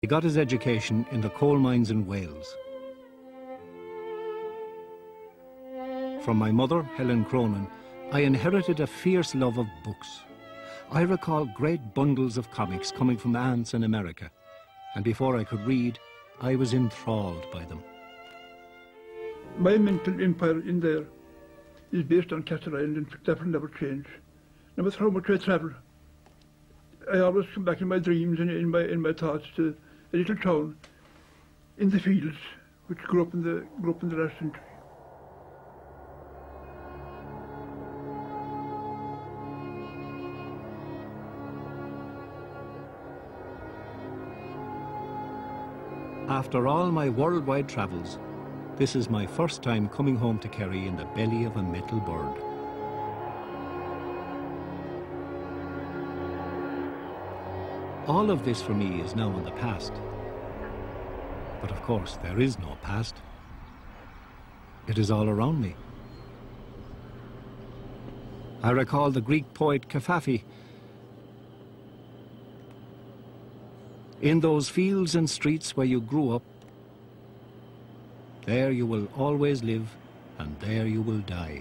He got his education in the coal mines in Wales. From my mother, Helen Cronin, I inherited a fierce love of books. I recall great bundles of comics coming from aunts in America, and before I could read, I was enthralled by them. My mental empire in there is based on Castle Island, and that will never change. No matter how much I travel, I always come back in my dreams and in my thoughts to a little town in the fields which grew up in the last century. After all my worldwide travels, this is my first time coming home to Kerry in the belly of a metal bird. All of this for me is now in the past. But of course, there is no past. It is all around me. I recall the Greek poet Kafafi. In those fields and streets where you grew up, there you will always live, and there you will die.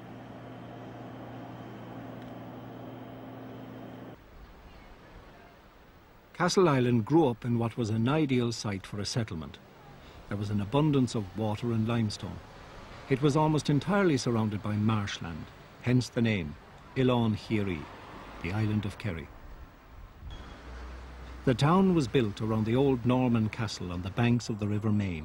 Castle Island grew up in what was an ideal site for a settlement. There was an abundance of water and limestone. It was almost entirely surrounded by marshland, hence the name, Ilan Healy, the island of Kerry. The town was built around the old Norman castle on the banks of the River Main.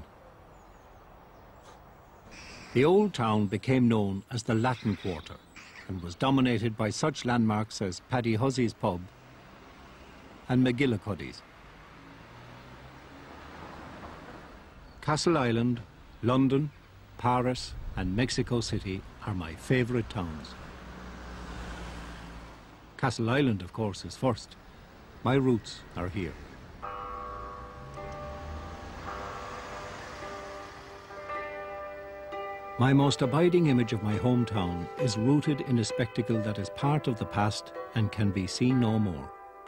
The old town became known as the Latin Quarter and was dominated by such landmarks as Paddy Hussey's pub and McGillicuddy's. Castle Island, London, Paris and Mexico City are my favourite towns. Castle Island, of course, is first. My roots are here. My most abiding image of my hometown is rooted in a spectacle that is part of the past and can be seen no more.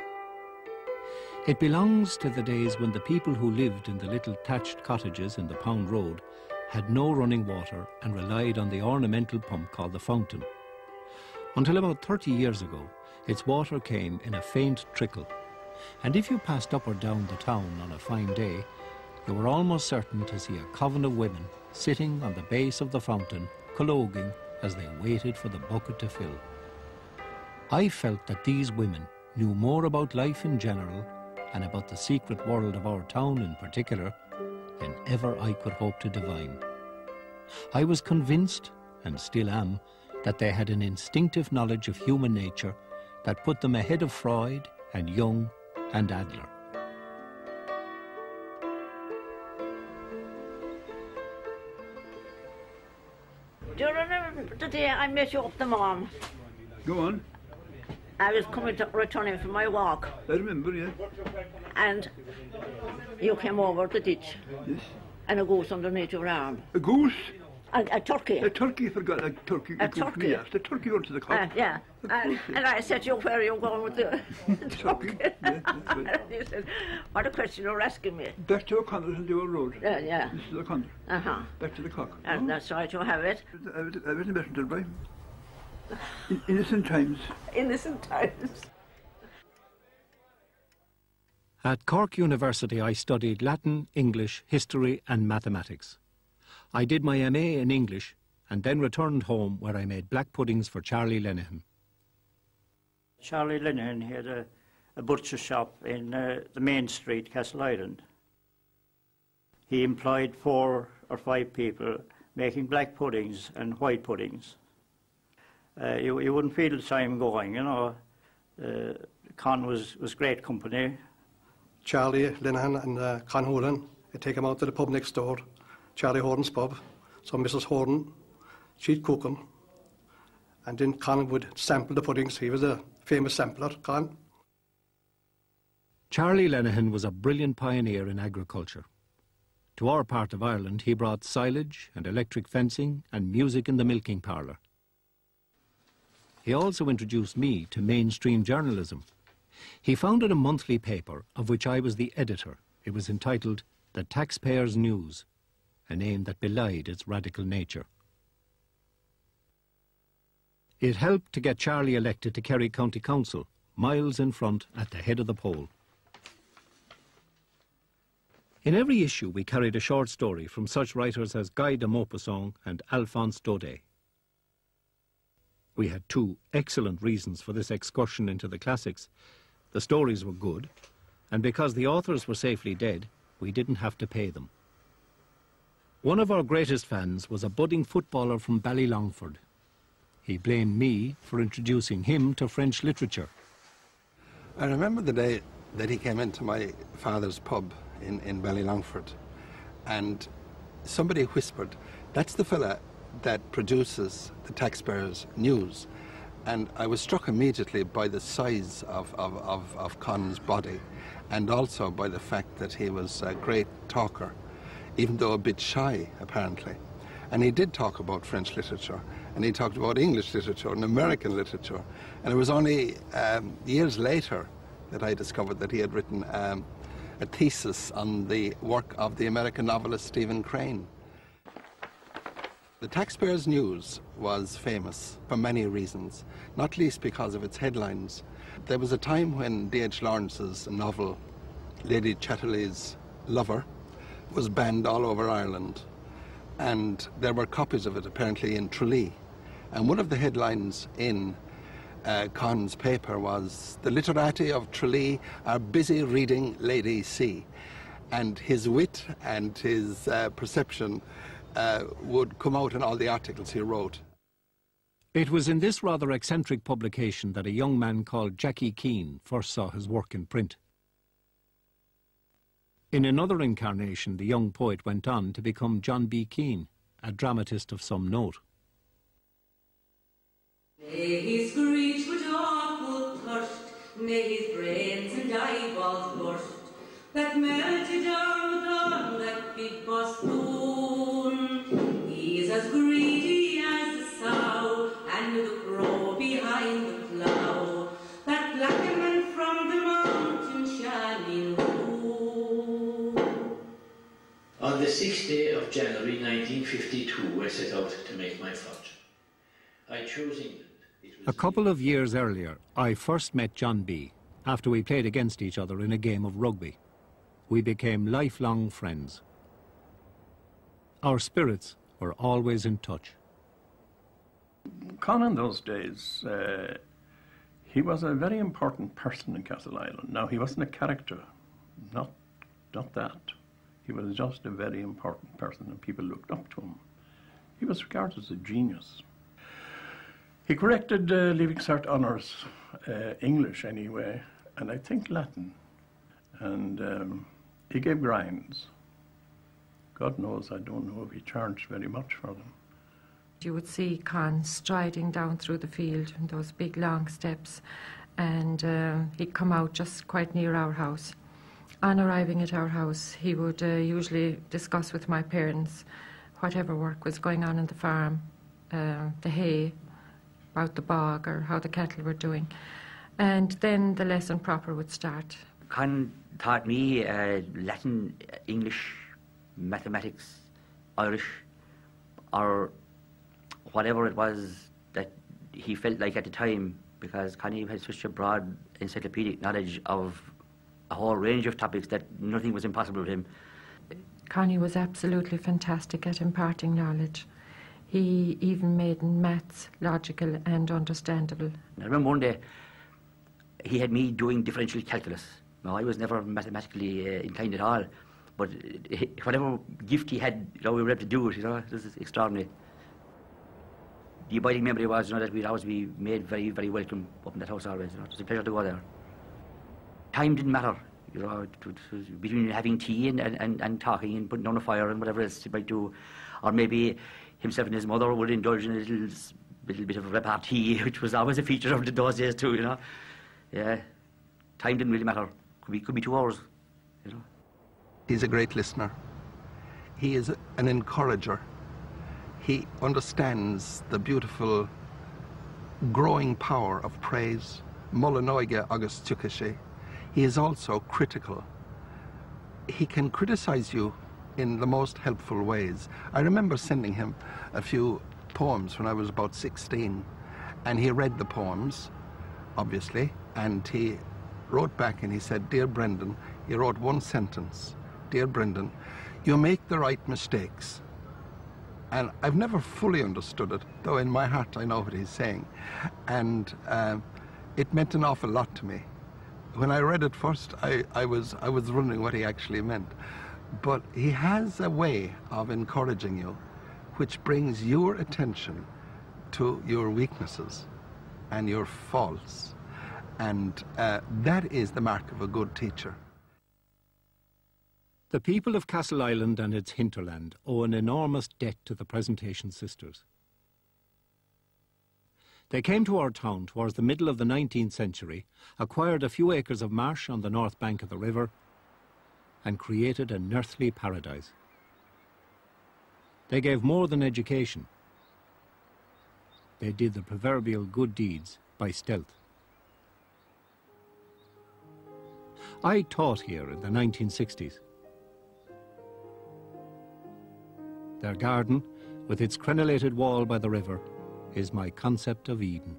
It belongs to the days when the people who lived in the little thatched cottages in the Pound Road had no running water and relied on the ornamental pump called the fountain. Until about 30 years ago, its water came in a faint trickle, and if you passed up or down the town on a fine day, you were almost certain to see a coven of women sitting on the base of the fountain, colloguing as they waited for the bucket to fill. I felt that these women knew more about life in general and about the secret world of our town in particular than ever I could hope to divine. I was convinced, and still am, that they had an instinctive knowledge of human nature that put them ahead of Freud and Jung and Adler. Do you remember the day I met you up the Mom? Go on. I was returning from my walk. I remember, yeah. And you came over the ditch. Yes. And a goose underneath your arm. A goose? A turkey. A turkey, I forgot. A turkey. A turkey. Yes, the turkey went to the cock. Yeah. And I said to you, where are you going with the turkey? Yeah, that's right. And you said, what a question you're asking me. Back to O'Connor's on the old road. Yeah. This is O'Connor. Uh-huh. Back to the cock. And that's right, you have it. I was a messenger boy. Innocent times. Innocent times. At Cork University, I studied Latin, English, history and mathematics. I did my MA in English and then returned home where I made black puddings for Charlie Deenihan. Charlie Deenihan had a butcher shop in the main street, Castle Island. He employed 4 or 5 people making black puddings and white puddings. You wouldn't feel the time going, you know. Con was great company. Charlie Deenihan and Con Houlihan, I'd take him out to the pub next door, Charlie Horden's pub. So Mrs. Horden, she'd cook them, and then Con would sample the puddings. He was a famous sampler, Con. Charlie Deenihan was a brilliant pioneer in agriculture. To our part of Ireland, he brought silage and electric fencing and music in the milking parlour. He also introduced me to mainstream journalism. He founded a monthly paper of which I was the editor It was entitled The Taxpayer's News, a name that belied its radical nature. It helped to get Charlie elected to Kerry County Council, miles in front at the head of the poll. In every issue we carried a short story from such writers as Guy de Maupassant and Alphonse Daudet. We had two excellent reasons for this excursion into the classics. The stories were good, and because the authors were safely dead, we didn't have to pay them. One of our greatest fans was a budding footballer from Ballylongford. He blamed me for introducing him to French literature. I remember the day that he came into my father's pub in Ballylongford, and somebody whispered, "That's the fella that produces the Taxpayer's News." And I was struck immediately by the size of Con's body, and also by the fact that he was a great talker, even though a bit shy, apparently. And he did talk about French literature, and he talked about English literature and American literature. And it was only years later that I discovered that he had written a thesis on the work of the American novelist Stephen Crane. The Taxpayer's News was famous for many reasons, not least because of its headlines. There was a time when D.H. Lawrence's novel, Lady Chatterley's Lover, was banned all over Ireland, and there were copies of it apparently in Tralee. And one of the headlines in Con's paper was, "The literati of Tralee are busy reading Lady C." And his wit and his perception would come out in all the articles he wrote. It was in this rather eccentric publication that a young man called Jackie Keane first saw his work in print. In another incarnation, the young poet went on to become John B. Keane, a dramatist of some note. May his screech with awful thirst, may his brains and eyeballs burst, that melted down on that big bosthoon. He is as greedy as a sow, and the crow behind the plough, that black man from the mountain shining through. On the 6th day of January 1952, I set out to make my fortune. I chose England. A couple of years earlier, I first met John B. after we played against each other in a game of rugby. We became lifelong friends. Our spirits were always in touch. Con in those days, he was a very important person in Castle Island. Now, he wasn't a character, not that. He was just a very important person, and people looked up to him. He was regarded as a genius. He corrected Leaving Cert honours, English anyway, and I think Latin. And he gave grinds. God knows, I don't know if he charged very much for them. You would see Con striding down through the field in those big long steps, and he'd come out just quite near our house. On arriving at our house, he would usually discuss with my parents whatever work was going on in the farm, the hay, about the bog, or how the cattle were doing. And then the lesson proper would start. Con taught me Latin, English, mathematics, Irish, or whatever it was that he felt like at the time, because Connie had such a broad encyclopedic knowledge of a whole range of topics that nothing was impossible to him. Connie was absolutely fantastic at imparting knowledge. He even made maths logical and understandable. I remember one day he had me doing differential calculus. Now, I was never mathematically inclined at all, but whatever gift he had, we were able to do it, this is extraordinary. The abiding memory was, that we'd always be made very, very welcome up in that house always. It was a pleasure to go there. Time didn't matter, between having tea and talking and putting down a fire and whatever else he might do. Or maybe himself and his mother would indulge in a little bit of repartee, which was always a feature of those days too, Yeah, time didn't really matter. Could be 2 hours, He's a great listener. He is an encourager. He understands the beautiful growing power of praise. Mulla Noige agus Tukashi. He is also critical, he can criticize you in the most helpful ways. I remember sending him a few poems when I was about 16, and he read the poems, obviously, and he wrote back and he said, "Dear Brendan," he wrote one sentence, "Dear Brendan, you make the right mistakes." And I've never fully understood it, though in my heart I know what he's saying. And it meant an awful lot to me. When I read it first, I was wondering what he actually meant. But he has a way of encouraging you which brings your attention to your weaknesses and your faults. And that is the mark of a good teacher. The people of Castle Island and its hinterland owe an enormous debt to the Presentation Sisters. They came to our town towards the middle of the 19th century, acquired a few acres of marsh on the north bank of the river, and created an earthly paradise. They gave more than education. They did the proverbial good deeds by stealth. I taught here in the 1960s. Their garden, with its crenellated wall by the river, is my concept of Eden.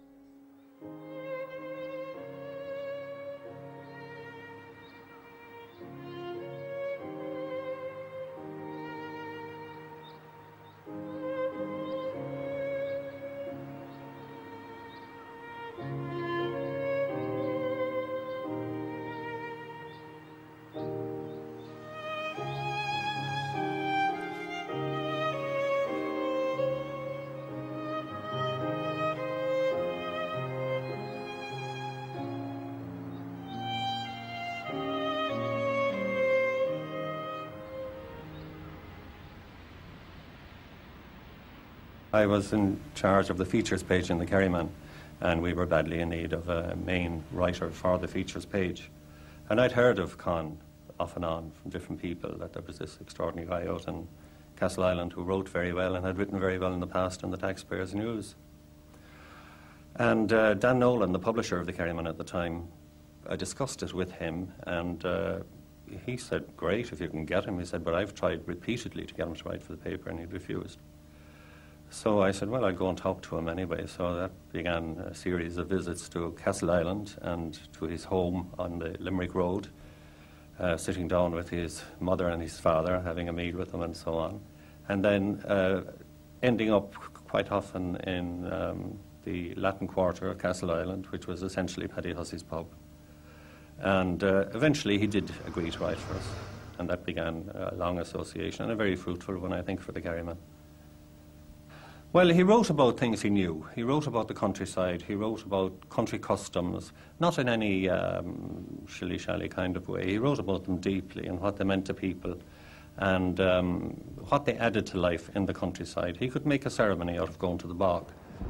I was in charge of the features page in the Kerryman, and we were badly in need of a main writer for the features page. And I'd heard of Con off and on from different people, that there was this extraordinary guy out in Castle Island who wrote very well and had written very well in the past in the Taxpayers' News. And Dan Nolan, the publisher of the Kerryman at the time, I discussed it with him, and he said, "Great, if you can get him." He said, "But I've tried repeatedly to get him to write for the paper, and he refused." So I said, well, I'll go and talk to him anyway. So that began a series of visits to Castle Island and to his home on the Limerick Road, sitting down with his mother and his father, having a meal with them and so on. And then ending up quite often in the Latin Quarter of Castle Island, which was essentially Paddy Hussey's pub. And eventually he did agree to write for us. And that began a long association, and a very fruitful one, I think, for the Kerryman. Well, he wrote about things he knew. He wrote about the countryside. He wrote about country customs, not in any shilly-shally kind of way. He wrote about them deeply and what they meant to people and what they added to life in the countryside. He could make a ceremony out of going to the bog.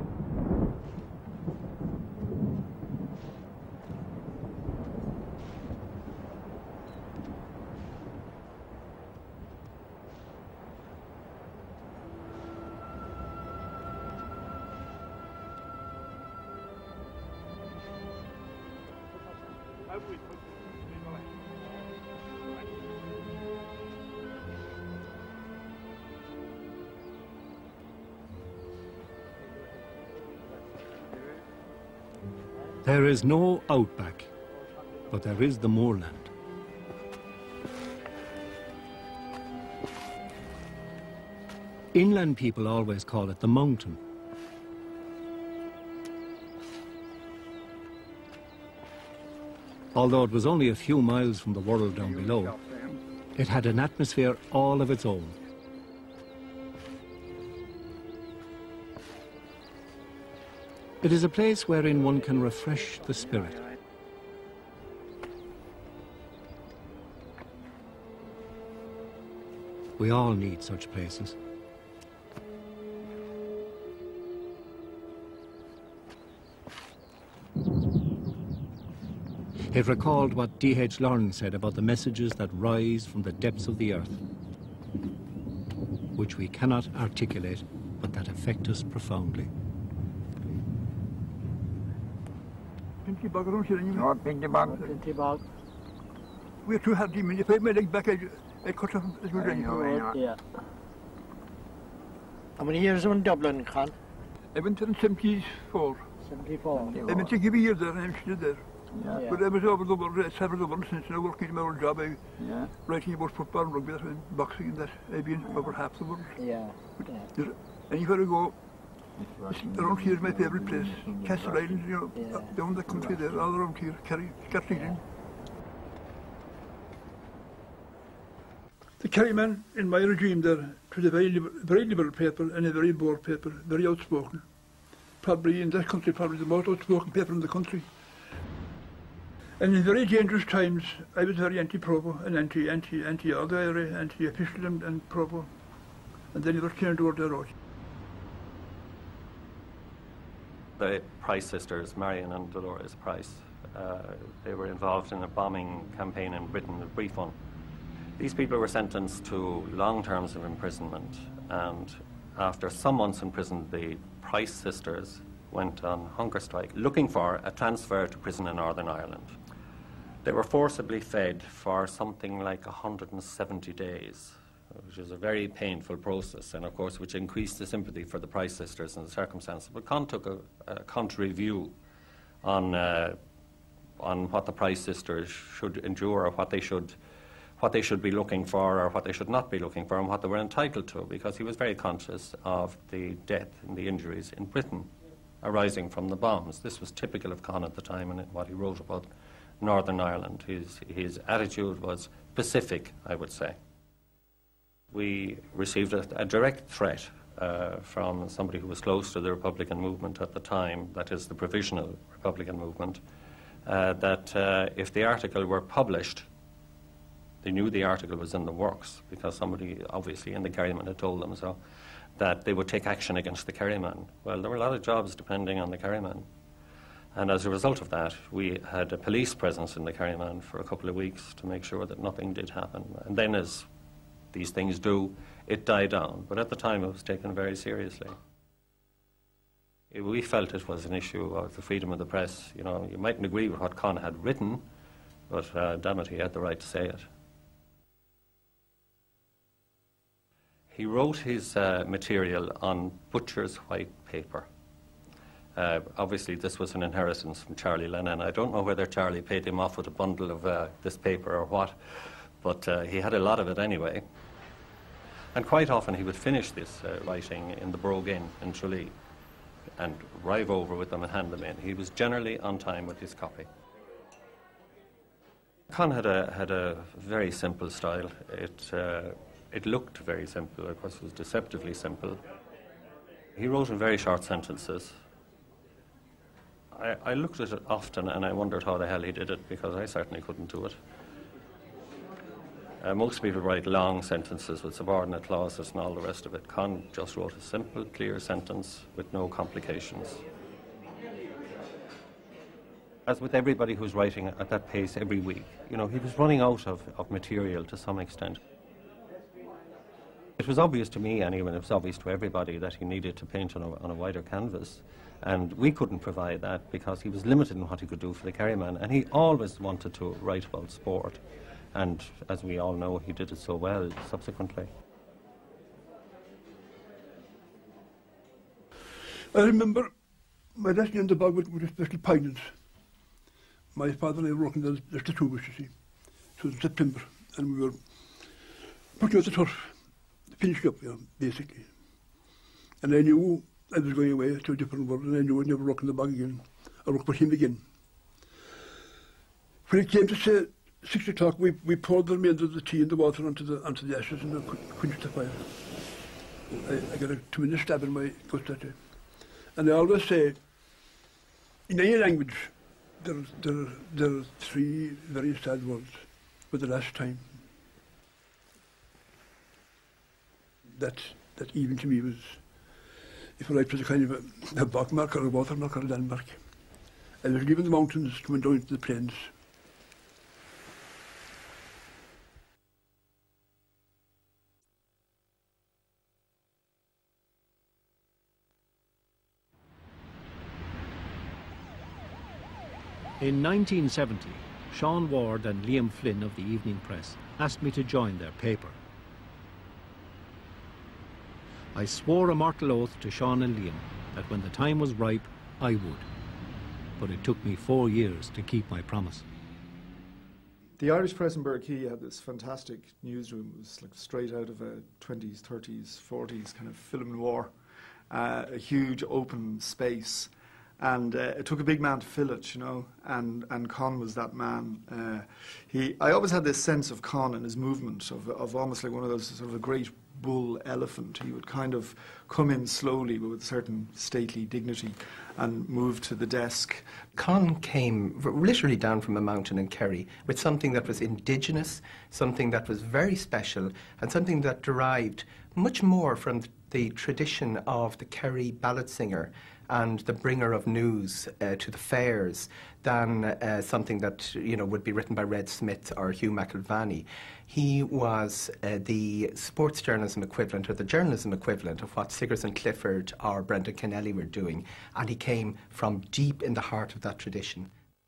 There is no outback, but there is the moorland. Inland people always call it the mountain. Although it was only a few miles from the world down below, it had an atmosphere all of its own. It is a place wherein one can refresh the spirit. We all need such places. It recalled what D.H. Lawrence said about the messages that rise from the depths of the earth, which we cannot articulate, but that affect us profoundly. Pinky bug, I don't hear any. No, pinky bug. Pinky bug. we're too hard, Demon. If I had my leg back, I'd cut off as good as Yeah. How many years were in Dublin, Con? I went there in 74. 74. I went to give a year there, and I'm still there. Yeah. But I was over the world, several months since I working in my old job. I writing about football and rugby, and boxing, and that. I've been over half the world. Yeah. Anywhere I go, around here is my favourite place. Castle Island, you know, down the country there, all around here, Kerry. The Kerryman in my regime there, it was a very liberal paper and a very bored paper, very outspoken. Probably in that country, probably the most outspoken paper in the country. And in very dangerous times, I was very anti-Provo and anti all the area, anti-officialdom and Provo. And then it was turned over the road. The Price sisters, Marion and Dolores Price, they were involved in a bombing campaign in Britain, a brief one. These people were sentenced to long terms of imprisonment, and after some months in prison, the Price sisters went on hunger strike, looking for a transfer to prison in Northern Ireland. They were forcibly fed for something like 170 days, which is a very painful process, and of course which increased the sympathy for the Price sisters in the circumstances. But Con took a contrary view on what the Price sisters should endure, or what they should be looking for, or what they should not be looking for, and what they were entitled to, because he was very conscious of the death and the injuries in Britain arising from the bombs. This was typical of Con at the time, and what he wrote about Northern Ireland. His attitude was pacific, I would say. We received a direct threat from somebody who was close to the Republican movement at the time, that is the Provisional Republican movement, that if the article were published, they knew the article was in the works, because somebody obviously in the Kerryman had told them so, that they would take action against the Kerryman. Well, there were a lot of jobs depending on the Kerryman. And as a result of that, we had a police presence in the Kerryman for a couple of weeks to make sure that nothing did happen. And then, as these things do, it died down. But at the time, it was taken very seriously. We felt it was an issue of the freedom of the press. You know, you mightn't agree with what Con had written, but damn it, he had the right to say it. He wrote his material on butcher's white paper. Obviously, this was an inheritance from Charlie Lennon. I don't know whether Charlie paid him off with a bundle of this paper or what, but he had a lot of it anyway. And quite often he would finish this writing in the Brogue Inn in Tralee and drive over with them and hand them in. He was generally on time with his copy. Con had a very simple style. It looked very simple, of course it was deceptively simple. He wrote in very short sentences. I looked at it often and I wondered how the hell he did it, because I certainly couldn't do it. Most people write long sentences with subordinate clauses and all the rest of it. Con just wrote a simple, clear sentence with no complications. As with everybody who's writing at that pace every week, you know, he was running out of material to some extent. It was obvious to me, anyway, it was obvious to everybody that he needed to paint on a wider canvas, and we couldn't provide that because he was limited in what he could do for the Kerryman, and he always wanted to write about sport, and as we all know, he did it so well subsequently. I remember my lesson in the bog with especially poignant. My father and I were working there, the two of us, you see. It was in September, and we were putting out the turf, finishing up, you know, basically. And I knew I was going away to a different world, and I knew I'd never work in the bog again. I'd work for him again. When it came to say 6 o'clock, we poured the remainder of the tea and the water onto the ashes, and I quenched the fire. I got a 2-minute stab in my gut that day. And I always say, in any language, there are 3 very sad words for the last time. That even to me was, if I liked, was a kind of a bockmark or a watermark or a landmark. I was leaving the mountains coming down into the plains. In 1970, Sean Ward and Liam Flynn of the Evening Press asked me to join their paper. I swore a mortal oath to Sean and Liam that when the time was ripe, I would. But it took me 4 years to keep my promise. The Irish Press in Berkey had this fantastic newsroom. It was like straight out of a 20s, 30s, 40s kind of film noir. A huge open space. And it took a big man to fill it, you know, and Con was that man. I always had this sense of Con and his movement, of almost like one of those sort of a great bull elephant. He would kind of come in slowly but with a certain stately dignity and move to the desk. Con came literally down from a mountain in Kerry with something that was indigenous, something that was very special, and something that derived much more from the tradition of the Kerry ballad singer and the bringer of news to the fairs than something that, you know, would be written by Red Smith or Hugh McIlvanney. He was the sports journalism equivalent, or the journalism equivalent of what Sigerson Clifford or Brendan Kennelly were doing, and he came from deep in the heart of that tradition.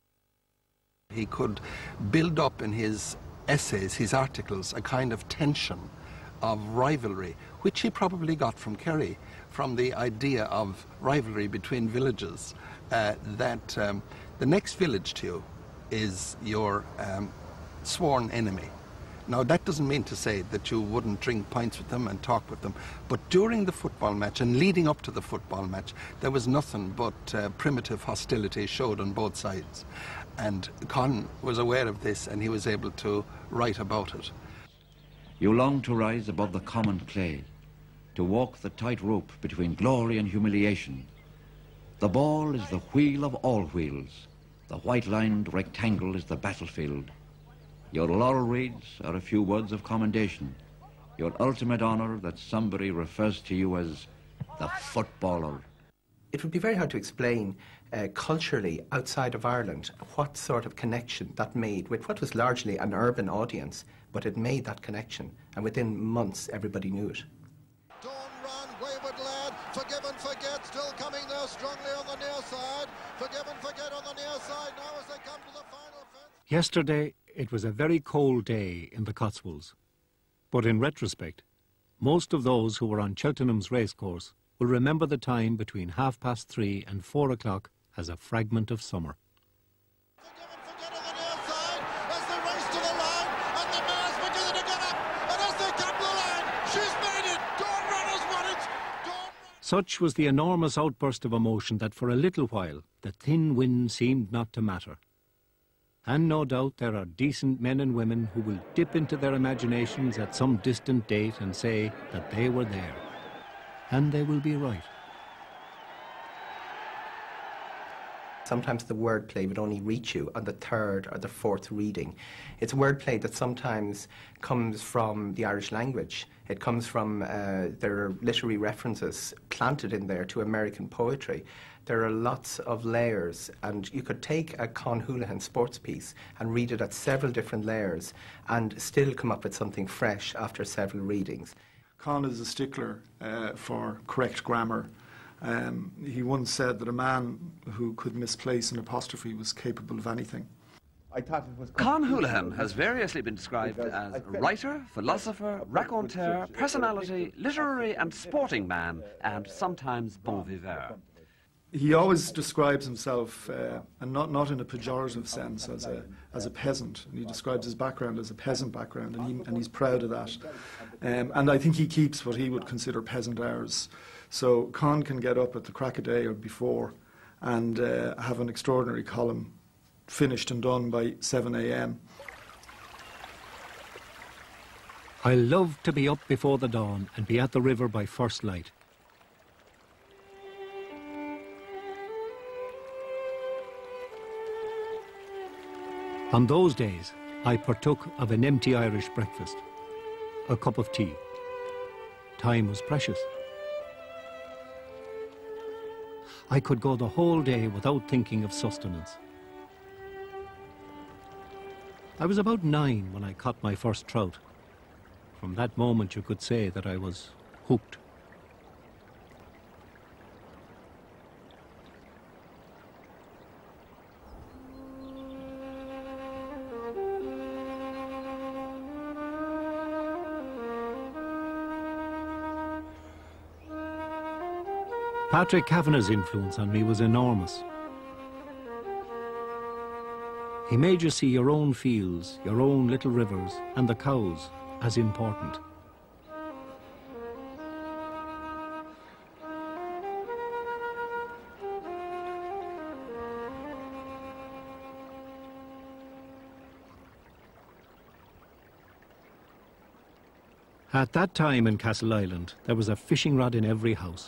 He could build up in his essays, his articles, a kind of tension of rivalry, which he probably got from Kerry, from the idea of rivalry between villages, that the next village to you is your sworn enemy. Now, that doesn't mean to say that you wouldn't drink pints with them and talk with them, but during the football match and leading up to the football match, there was nothing but primitive hostility showed on both sides. And Con was aware of this, and he was able to write about it. You long to rise above the common clay, to walk the tight rope between glory and humiliation. The ball is the wheel of all wheels. The white-lined rectangle is the battlefield. Your laurel wreaths are a few words of commendation. Your ultimate honor that somebody refers to you as the footballer. It would be very hard to explain culturally outside of Ireland what sort of connection that made with what was largely an urban audience, but it made that connection, and within months everybody knew it. Dawn run, wayward lad, forgive and forget, still coming there strongly on the near side, forgive and forget on the near side now as they come to the final fence. Yesterday, it was a very cold day in the Cotswolds. But in retrospect, most of those who were on Cheltenham's racecourse will remember the time between 3:30 and 4 o'clock as a fragment of summer. Such was the enormous outburst of emotion that for a little while the thin wind seemed not to matter. And no doubt there are decent men and women who will dip into their imaginations at some distant date and say that they were there. And they will be right. Sometimes the wordplay would only reach you on the third or the fourth reading. It's wordplay that sometimes comes from the Irish language. It comes from, there are literary references planted in there to American poetry. There are lots of layers, and you could take a Con Houlihan sports piece and read it at several different layers and still come up with something fresh after several readings. Con is a stickler for correct grammar. He once said that a man who could misplace an apostrophe was capable of anything. Con Houlihan has variously been described as writer, philosopher, raconteur, personality, literary and sporting man, and sometimes bon vivant. He always describes himself, and not in a pejorative sense, as a peasant. And he describes his background as a peasant background, and he's proud of that. And I think he keeps what he would consider peasant hours. So Con can get up at the crack of day or before and have an extraordinary column finished and done by 7 a.m. I love to be up before the dawn and be at the river by first light. On those days, I partook of an empty Irish breakfast, a cup of tea. Time was precious. I could go the whole day without thinking of sustenance. I was about 9 when I caught my first trout. From that moment you could say that I was hooked. Patrick Kavanagh's influence on me was enormous. He made you see your own fields, your own little rivers, and the cows as important. At that time in Castle Island, there was a fishing rod in every house.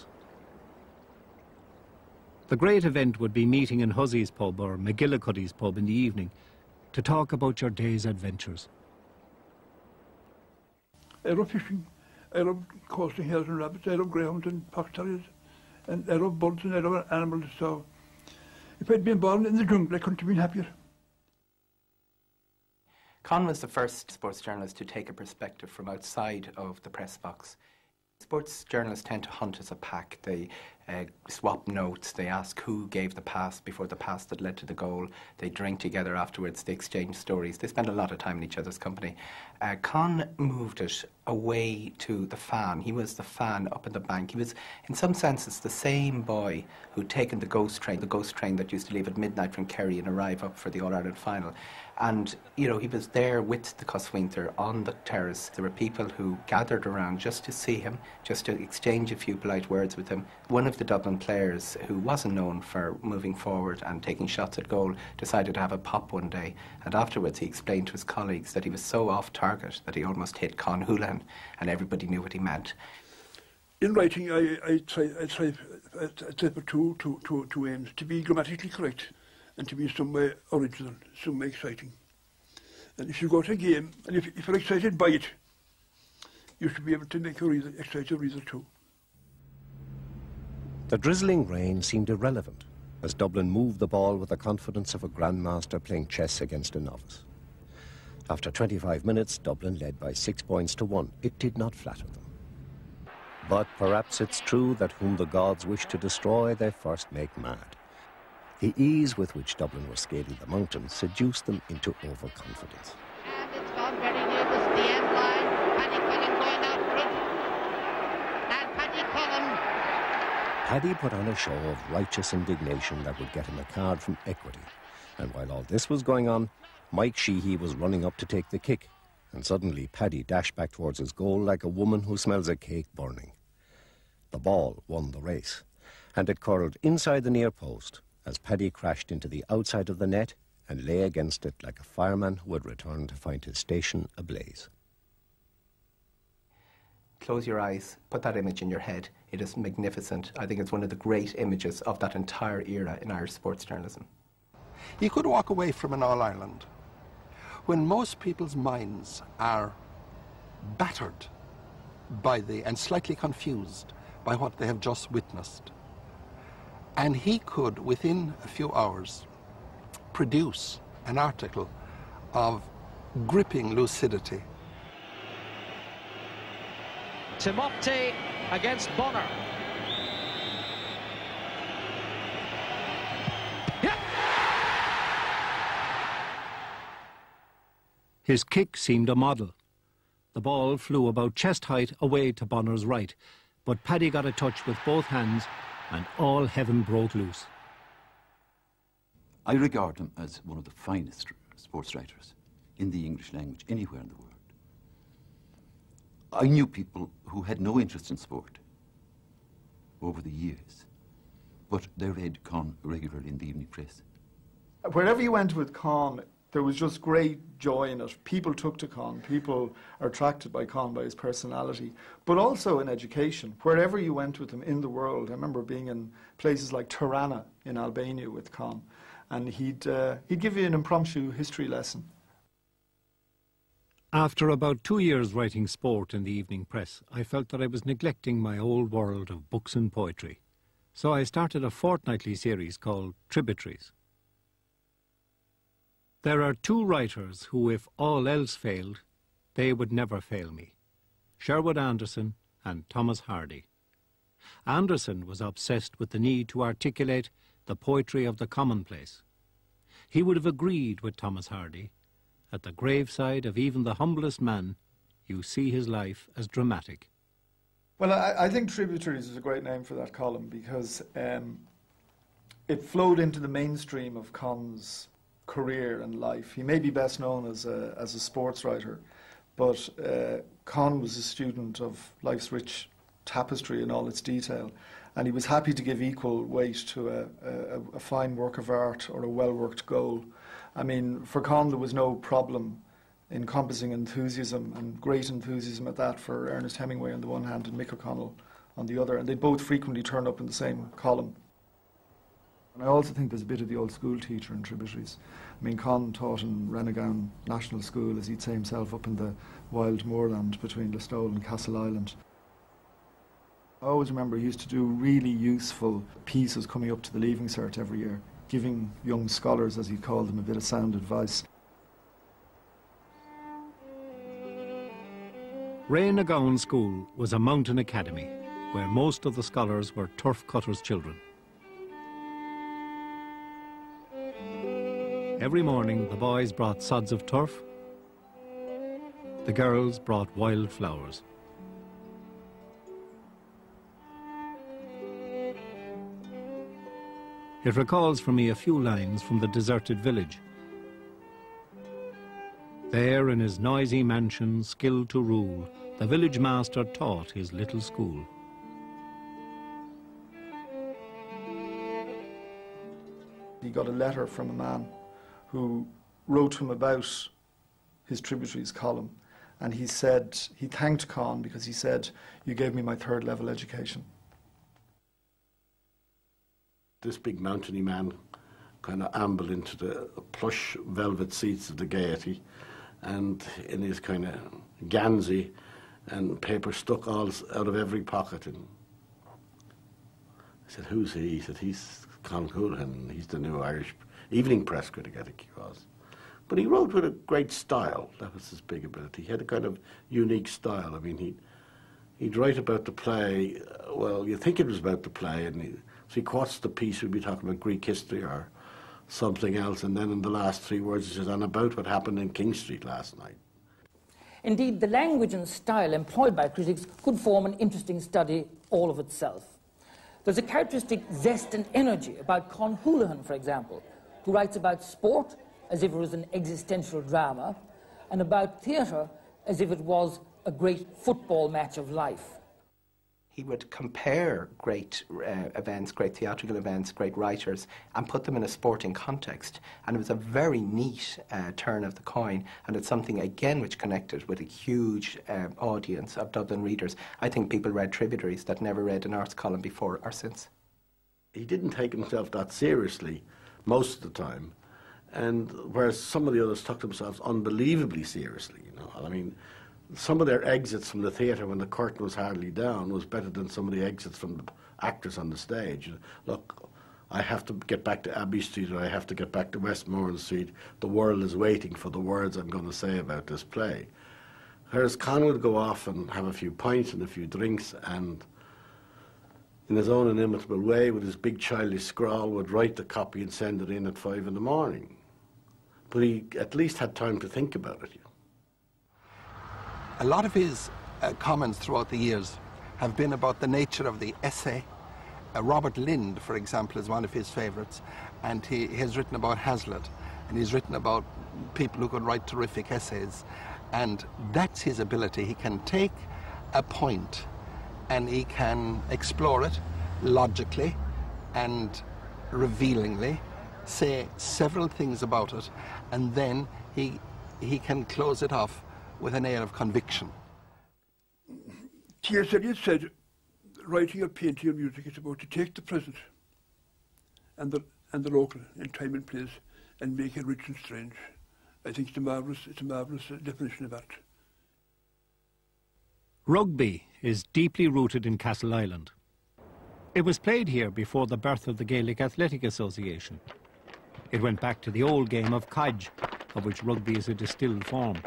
The great event would be meeting in Hussey's pub or McGillicuddy's pub in the evening to talk about your day's adventures. I love fishing. I love coasting hares and rabbits. I love greyhounds and fox terriers. And I love birds and I love animals. So if I'd been born in the jungle, I couldn't have been happier. Con was the first sports journalist to take a perspective from outside of the press box. Sports journalists tend to hunt as a pack. They swap notes, they ask who gave the pass before the pass that led to the goal. They drink together afterwards, they exchange stories. They spend a lot of time in each other's company. Con moved it away to the fan. He was the fan up in the bank. He was, in some senses, the same boy who'd taken the ghost train that used to leave at midnight from Kerry and arrive up for the All-Ireland final. And, you know, he was there with the Coswinter on the terrace. There were people who gathered around just to see him, just to exchange a few polite words with him. One of the Dublin players, who wasn't known for moving forward and taking shots at goal, decided to have a pop one day. And afterwards he explained to his colleagues that he was so off target that he almost hit Con Houlihan, and everybody knew what he meant. In writing, I try for two aims: to be grammatically correct and to be some way original, some way exciting. And if you go to a game, and if you're excited by it, you should be able to make your excited reader too. The drizzling rain seemed irrelevant, as Dublin moved the ball with the confidence of a grandmaster playing chess against a novice. After 25 minutes, Dublin led by 6 points to 1. It did not flatter them. But perhaps it's true that whom the gods wish to destroy, they first make mad. The ease with which Dublin were scaling the mountain seduced them into overconfidence. And it's gone very near the end line. Paddy Cullen going out front. And Paddy Cullen. Paddy put on a show of righteous indignation that would get him a card from Equity. And while all this was going on, Mike Sheehy was running up to take the kick. And suddenly Paddy dashed back towards his goal like a woman who smells a cake burning. The ball won the race, and it curled inside the near post as Paddy crashed into the outside of the net and lay against it like a fireman who had returned to find his station ablaze. Close your eyes, put that image in your head. It is magnificent. I think it's one of the great images of that entire era in Irish sports journalism. You could walk away from an All-Ireland when most people's minds are battered by and slightly confused by what they have just witnessed. And he could, within a few hours, produce an article of gripping lucidity. Timopti against Bonner. His kick seemed a model. The ball flew about chest height away to Bonner's right, but Paddy got a touch with both hands and all heaven broke loose. I regard him as one of the finest sports writers in the English language anywhere in the world. I knew people who had no interest in sport over the years, but they read Con regularly in the evening press. Wherever you went with Con, there was just great joy in it. People took to Con. People are attracted by Con, by his personality. But also in education. Wherever you went with him in the world, I remember being in places like Tirana in Albania with Con, and he'd give you an impromptu history lesson. After about 2 years writing sport in the evening press, I felt that I was neglecting my old world of books and poetry. So I started a fortnightly series called Tributaries. There are two writers who, if all else failed, they would never fail me: Sherwood Anderson and Thomas Hardy. Anderson was obsessed with the need to articulate the poetry of the commonplace. He would have agreed with Thomas Hardy: at the graveside of even the humblest man, you see his life as dramatic. Well, I think Tributaries is a great name for that column because it flowed into the mainstream of Con's career and life. He may be best known as a sports writer, but Con was a student of life's rich tapestry in all its detail, and he was happy to give equal weight to a fine work of art or a well-worked goal. I mean, for Con there was no problem encompassing enthusiasm, and great enthusiasm at that, for Ernest Hemingway on the one hand and Mick O'Connell on the other, and they both frequently turned up in the same column. And I also think there's a bit of the old school teacher in Tributaries. I mean, Con taught in Rennegown National School, as he'd say himself, up in the wild moorland between Listowel and Castle Island. I always remember he used to do really useful pieces coming up to the Leaving Cert every year, giving young scholars, as he called them, a bit of sound advice. Rennegown School was a mountain academy where most of the scholars were turf cutters' children. Every morning the boys brought sods of turf, the girls brought wild flowers. It recalls for me a few lines from the deserted village. There in his noisy mansion, skilled to rule, the village master taught his little school. He got a letter from a man who wrote to him about his Tributaries column, and he said, he thanked Con because he said, "You gave me my third level education." This big mountainy man kind of ambled into the plush velvet seats of the Gaiety, and in his kind of gansy and paper stuck all out of every pocket. And I said, "Who's he?" He said, "He's Con Houlihan. He's the new Irish evening press critic," I think he was. But he wrote with a great style. That was his big ability. He had a kind of unique style. I mean, he'd write about the play. Well, you think it was about the play, and so he quotes the piece. We'd be talking about Greek history or something else, and then in the last three words he says, "And about what happened in King Street last night." Indeed, the language and style employed by critics could form an interesting study all of itself. There's a characteristic zest and energy about Con Houlihan, for example, who writes about sport as if it was an existential drama, and about theatre as if it was a great football match of life. He would compare great events, great theatrical events, great writers, and put them in a sporting context. And it was a very neat turn of the coin, and it's something, again, which connected with a huge audience of Dublin readers. I think people read Tributaries that never read an arts column before or since. He didn't take himself that seriously most of the time, and whereas some of the others took themselves unbelievably seriously, you know. I mean, some of their exits from the theatre when the curtain was hardly down was better than some of the exits from the actors on the stage. Look, I have to get back to Abbey Street, or I have to get back to Westmoreland Street. The world is waiting for the words I'm going to say about this play. Whereas Con would go off and have a few pints and a few drinks, and in his own inimitable way, with his big childish scrawl, would write the copy and send it in at 5 in the morning. But he at least had time to think about it. A lot of his comments throughout the years have been about the nature of the essay. Robert Lind, for example, is one of his favourites, and he has written about Hazlitt, and he's written about people who could write terrific essays, and that's his ability. He can take a point and he can explore it logically and revealingly, say several things about it, and then he can close it off with an air of conviction. T.S. Eliot said, writing or painting or music is about to take the present and the local in time and place and make it rich and strange. I think it's a marvellous definition of art. Rugby is deeply rooted in Castle Island. It was played here before the birth of the Gaelic Athletic Association. It went back to the old game of cadge, of which rugby is a distilled form.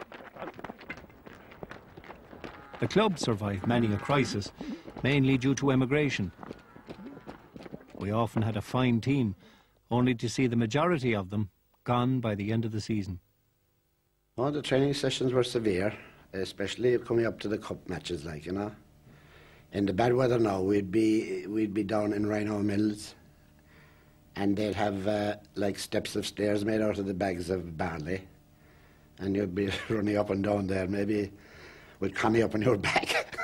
The club survived many a crisis, mainly due to emigration. We often had a fine team, only to see the majority of them gone by the end of the season. Oh, the training sessions were severe, especially coming up to the cup matches, like, you know. In the bad weather now, we'd be down in Rhino Mills, and they'd have like steps of stairs made out of the bags of barley, and you'd be running up and down there, maybe with Connie up on your back.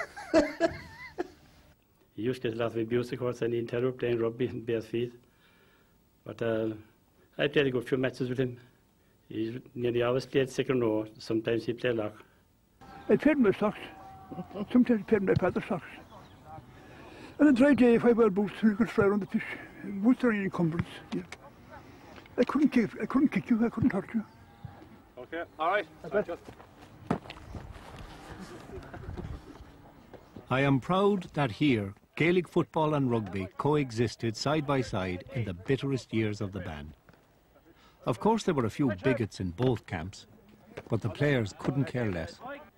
He used to get a lot of abuse, of course, and he ended playing rugby in bare feet. But I played a good few matches with him. He nearly always played second row. Sometimes he played lock. I played my socks. Sometimes I played my father's socks. And a dry day, if I wear boots, you could fly around the pitch. Boots are any encumbrance. Yeah. I couldn't kick you, I couldn't hurt you. Okay, all right. I am proud that here, Gaelic football and rugby coexisted side by side in the bitterest years of the ban. Of course, there were a few bigots in both camps, but the players couldn't care less.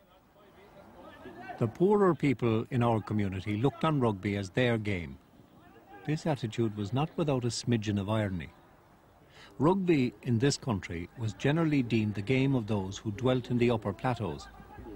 The poorer people in our community looked on rugby as their game. This attitude was not without a smidgen of irony. Rugby in this country was generally deemed the game of those who dwelt in the upper plateaus.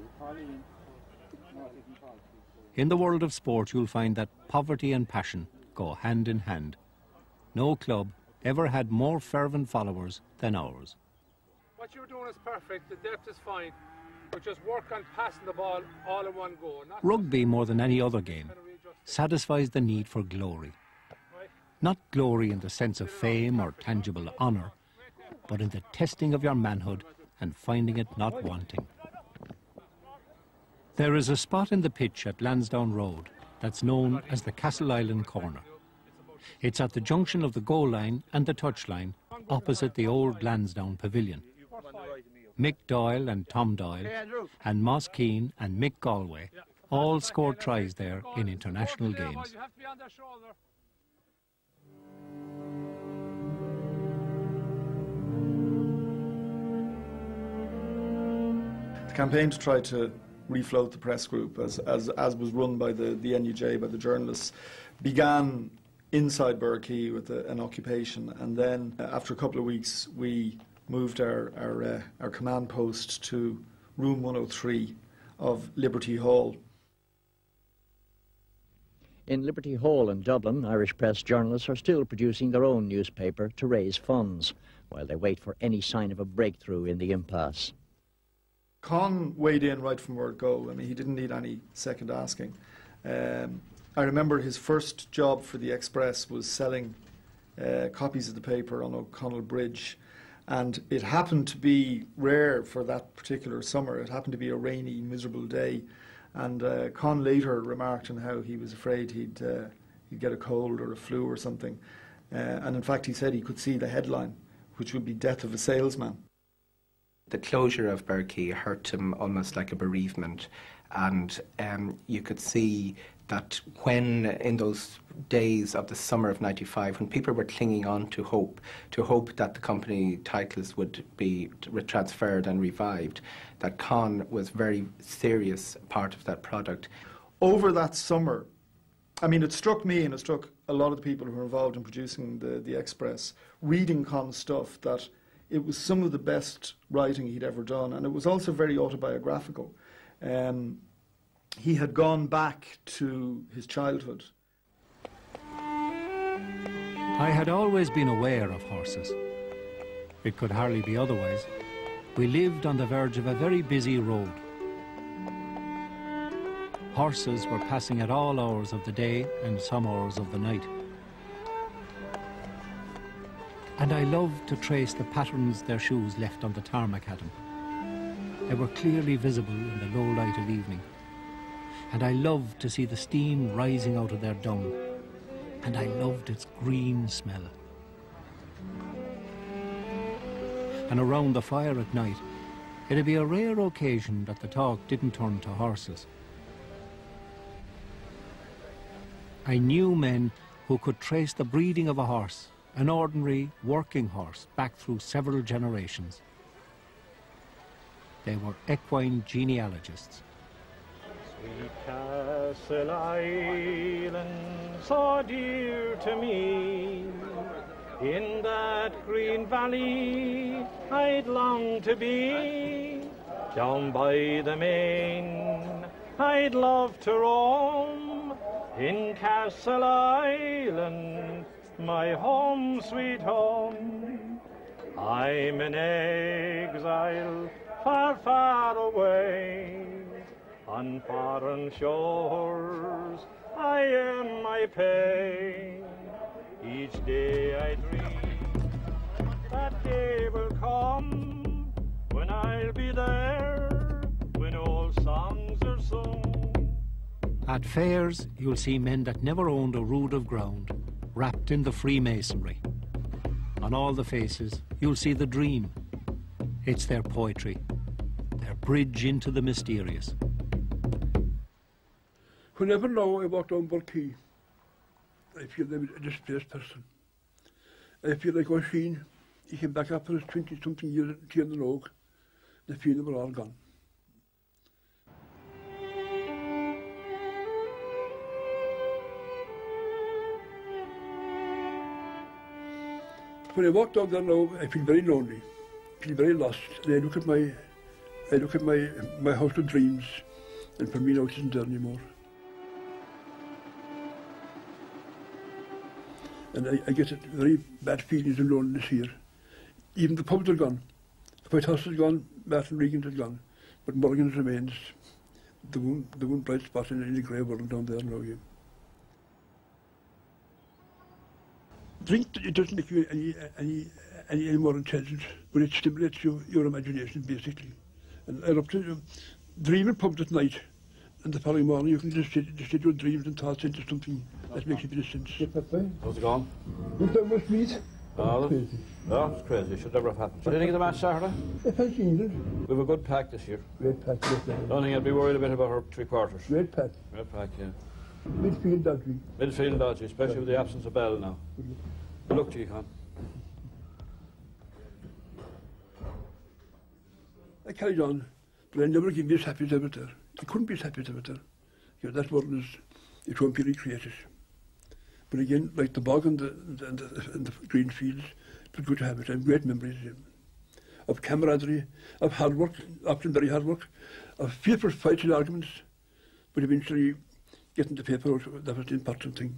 In the world of sport, you'll find that poverty and passion go hand in hand. No club ever had more fervent followers than ours. What you're doing is perfect, the depth is fine, but just work on passing the ball all in one go. Rugby, more than any other game, satisfies the need for glory. Not glory in the sense of fame or tangible honour, but in the testing of your manhood and finding it not wanting. There is a spot in the pitch at Lansdowne Road that's known as the Castle Island Corner. It's at the junction of the goal line and the touchline, opposite the old Lansdowne Pavilion. Mick Doyle and Tom Doyle, and Moss Keane and Mick Galway all scored tries there in international games. The campaign to try to refloat the press group, as was run by the NUJ, by the journalists, began inside Burkey with an occupation, and then after a couple of weeks we moved our command post to room 103 of Liberty Hall. In Liberty Hall in Dublin, Irish press journalists are still producing their own newspaper to raise funds, while they wait for any sign of a breakthrough in the impasse. Con weighed in right from word go. I mean, he didn't need any second asking. I remember his first job for the Express was selling copies of the paper on O'Connell Bridge, and it happened to be rare for that particular summer. It happened to be a rainy, miserable day, and Con later remarked on how he was afraid he'd get a cold or a flu or something, and in fact he said he could see the headline, which would be "Death of a Salesman." The closure of Burkey hurt him almost like a bereavement, and you could see that when, in those days of the summer of '95, when people were clinging on to hope that the company titles would be transferred and revived, that Con was very serious part of that product. Over that summer, I mean, it struck me and it struck a lot of the people who were involved in producing the Express, reading Con's stuff, that it was some of the best writing he'd ever done, and it was also very autobiographical. He had gone back to his childhood. I had always been aware of horses. It could hardly be otherwise. We lived on the verge of a very busy road. Horses were passing at all hours of the day and some hours of the night. And I loved to trace the patterns their shoes left on the tarmac had them. They were clearly visible in the low light of evening. And I loved to see the steam rising out of their dung. And I loved its green smell. And around the fire at night, it'd be a rare occasion that the talk didn't turn to horses. I knew men who could trace the breeding of a horse, an ordinary working horse, back through several generations. They were equine genealogists. Sweet Castle Island, so dear to me, in that green valley I'd long to be. Down by the main I'd love to roam, In Castle Island, my home, sweet home, I'm in exile, far, far away. On foreign shores, I am my pain. Each day I dream that day will come when I'll be there, when old songs are sung. At fairs, you'll see men that never owned a rood of ground, wrapped in the Freemasonry. On all the faces, you'll see the dream. It's their poetry, their bridge into the mysterious. Whenever now I walk down Burkey, I feel I'm a displaced person. I feel like Oisin, he came back after his 20-something years at Tea on the Log, the feeling were all gone. When I walk down there now, I feel very lonely, feel very lost, and I look at my house of dreams, and for me now it isn't there anymore. And I get very bad feelings and loneliness here. Even the pubs are gone. The White House is gone, Martin Regan's is gone, but Morgan's remains the one bright spot in the grey world down there now. Yeah. Drink, it doesn't make you any more intelligent, but it stimulates your imagination basically. And I love to dream in pubs at night, and the following morning you can just sit your dreams and thoughts into something that makes a bit of sense. How's it going? We've done much meat. Oh, crazy. No, it's crazy. It should never have happened. What do you think of the match Saturday? I fancy England. We have a good pack this year. Great pack, yes. Don't think I'd be worried a bit about our three quarters. Great pack. Great pack, yeah. Midfield dodgy. Midfield dodgy, especially with the absence of Bell now. Good luck to you, Con. I carried on, but I never give me as happy as ever there. I couldn't be as happy as ever there. You know, that world is, it won't be recreated. But again, like the bog and the green fields, it's good to have it. I have great memories of camaraderie, of hard work, often very hard work, of fearful fights and arguments, but eventually getting the paper out, that was the important thing.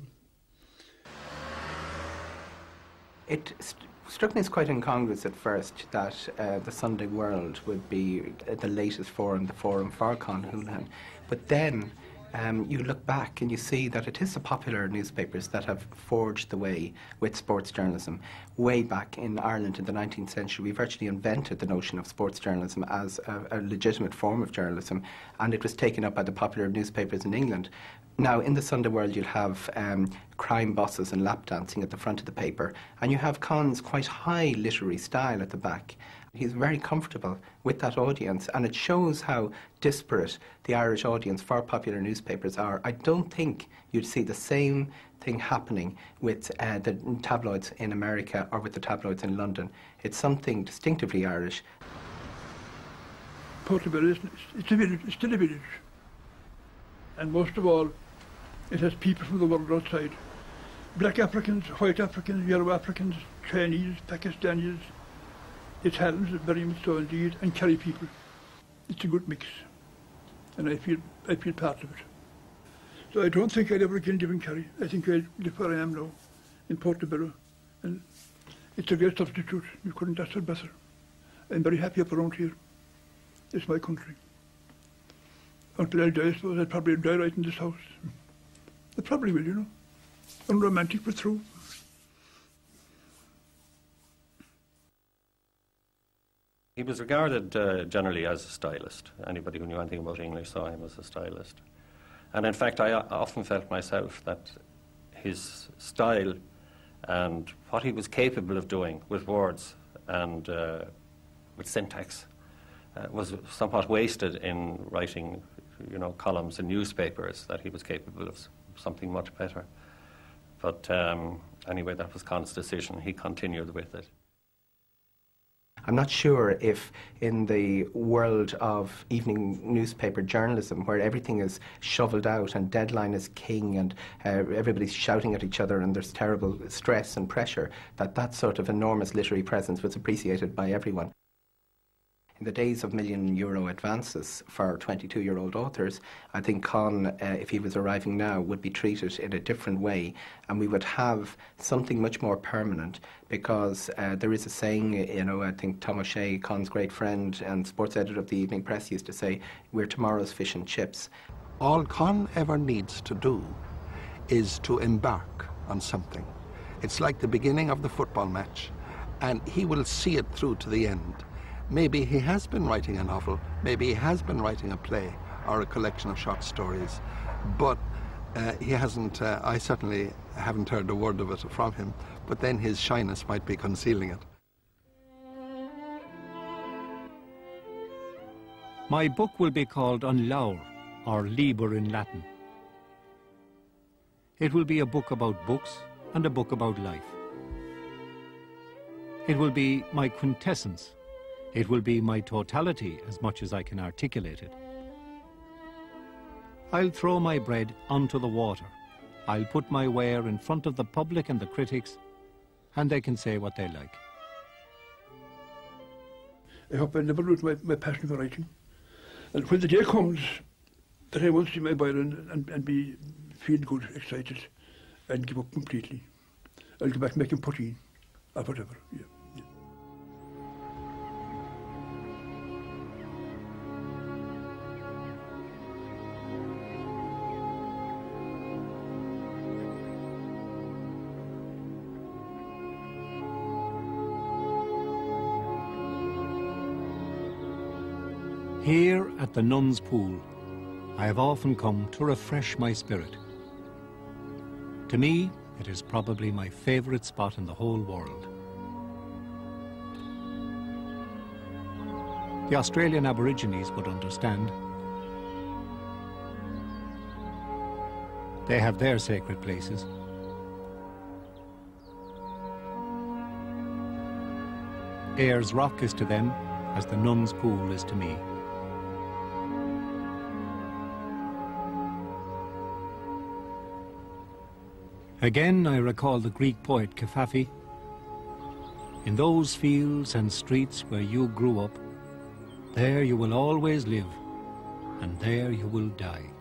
It struck me as quite incongruous at first that the Sunday World would be the latest forum, the forum for Con Houlihan. But then you look back and you see that it is the popular newspapers that have forged the way with sports journalism. Way back in Ireland in the 19th century, we virtually invented the notion of sports journalism as a legitimate form of journalism, and it was taken up by the popular newspapers in England. Now, in the Sunday World, you'll have crime bosses and lap dancing at the front of the paper, and you have Con's quite high literary style at the back. He's very comfortable with that audience, and it shows how disparate the Irish audience for popular newspapers are. I don't think you'd see the same thing happening with the tabloids in America or with the tabloids in London. It's something distinctively Irish. Portobello, it's a village, it's still a village. And most of all, it has people from the world outside. Black Africans, white Africans, yellow Africans, Chinese, Pakistanis, Italians, very much so indeed, and Kerry people. It's a good mix, and I feel part of it. So I don't think I'll ever again live in Kerry. I think I'll live where I am now, in Portobello, and it's a great substitute. You couldn't ask for better. I'm very happy up around here. It's my country. Until I die, I suppose I'll probably die right in this house. I probably will, you know. Unromantic, but true. He was regarded generally as a stylist. Anybody who knew anything about English saw him as a stylist. And in fact, I often felt myself that his style and what he was capable of doing with words and with syntax was somewhat wasted in writing, you know, columns in newspapers, that he was capable of something much better. But anyway, that was Con's decision. He continued with it. I'm not sure if in the world of evening newspaper journalism, where everything is shoveled out and deadline is king and everybody's shouting at each other and there's terrible stress and pressure, that sort of enormous literary presence was appreciated by everyone. In the days of €1 million advances for 22-year-old authors, I think Con, if he was arriving now, would be treated in a different way, and we would have something much more permanent, because there is a saying, you know, I think Tom O'Shea, Con's great friend and sports editor of the Evening Press, used to say, we're tomorrow's fish and chips. All Con ever needs to do is to embark on something. It's like the beginning of the football match, and he will see it through to the end. Maybe he has been writing a novel, maybe he has been writing a play or a collection of short stories, but he hasn't, I certainly haven't heard a word of it from him, but then his shyness might be concealing it. My book will be called An Leabhar, or Liber in Latin. It will be a book about books and a book about life. It will be my quintessence. It will be my totality as much as I can articulate it. I'll throw my bread onto the water. I'll put my ware in front of the public and the critics, and they can say what they like. I hope I never lose my passion for writing. And when the day comes that I want to see my Byron and be feeling good, excited, and give up completely, I'll go back making poutine or whatever. Yeah. Here at the Nun's Pool, I have often come to refresh my spirit. To me, it is probably my favourite spot in the whole world. The Australian Aborigines would understand. They have their sacred places. Ayers Rock is to them as the Nun's Pool is to me. Again, I recall the Greek poet Kephafi. In those fields and streets where you grew up, there you will always live, and there you will die.